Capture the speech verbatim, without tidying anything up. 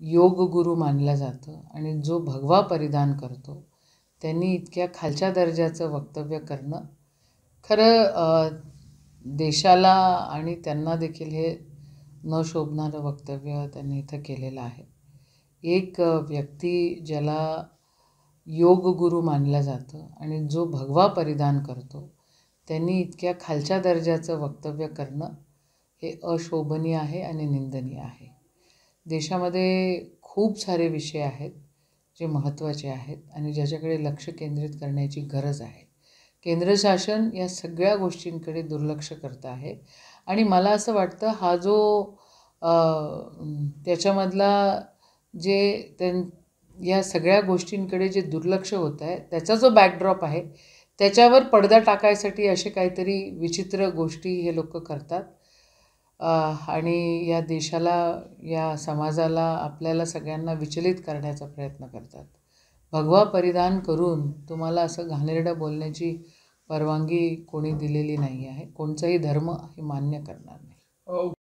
योग गुरु मानलं जातं आणि जो भगवा परिधान करतो त्यांनी इतक्या खालच्या दर्जाचं वक्तव्य करणं खरं देशाला आणि त्यांना देखील हे न शोभणारं वक्तव्य त्यांनी इथं केलेलं आहे. एक व्यक्ती ज्याला योग गुरु मानलं जातं आणि जो भगवा परिधान करतो त्यांनी इतक्या खालच्या दर्जाचं वक्तव्य करणं हे अशोभनीय आहे आणि निंदनीय आहे. देशामध्ये खूप सारे विषय आहेत जे महत्त्वाचे आहेत आणि ज्याच्याकडे लक्ष केंद्रित करण्याची गरज आहे. केंद्र शासन या सगळ्या गोष्टींकडे दुर्लक्ष करत आहे आणि मला असं वाटतं हा जो त्याच्यामधला जे त्यां या सगळ्या गोष्टींकडे जे दुर्लक्ष होत आहे त्याचा जो बॅकड्रॉप आहे त्याच्यावर पडदा टाकायसाठी असे काहीतरी विचित्र गोष्टी हे लोक करतात आणि या देशाला या समाजाला आपल्याला सगळ्यांना विचलित करण्याचा प्रयत्न करतात. भगवा परिधान करून तुम्हाला असं घाणेरडं बोलण्याची परवानगी कोणी दिलेली नाही आहे. कोणताही धर्म हे मान्य करणार नाही.